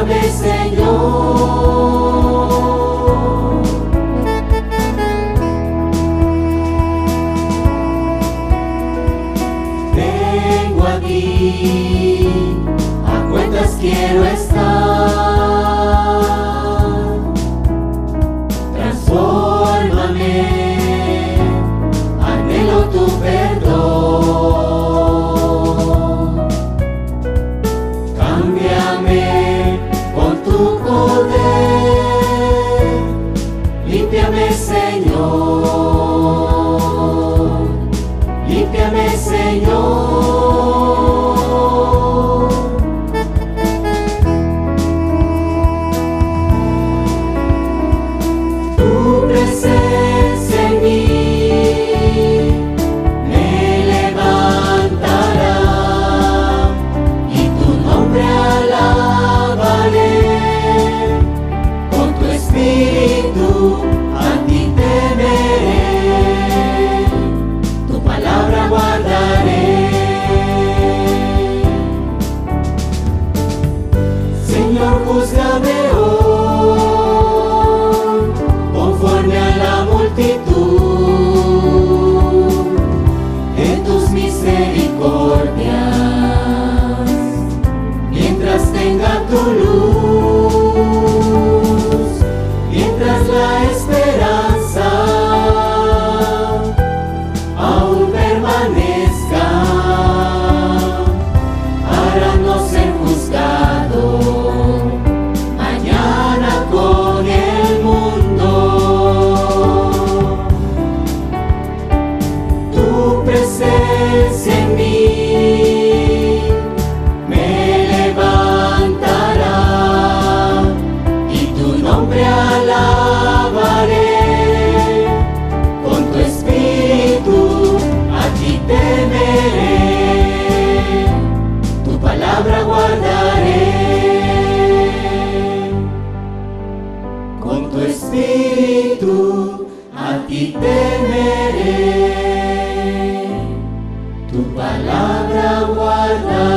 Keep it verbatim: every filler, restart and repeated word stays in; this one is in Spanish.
límpiame, Señor. Vengo a ti, a cuentas quiero estar. Transfórmame, anhelo tu perdón. Cámbiame con tu poder, límpiame, Señor, límpiame, Señor. Tu presencia en mí me levantará y tu nombre alabaré. Con tu espíritu a ti temeré, tu palabra guardaré. Señor, júzgame hoy conforme a la multitud de tus misericordias, mientras tenga tu luz, mientras la esperanza aún permanezca, para no ser juzgado mañana con el mundo. Tu presencia en mí me levantará y tu nombre alabaré. Con tu espíritu a ti temeré, tu palabra guardaré. Con tu espíritu a ti temeré, tu palabra guardaré.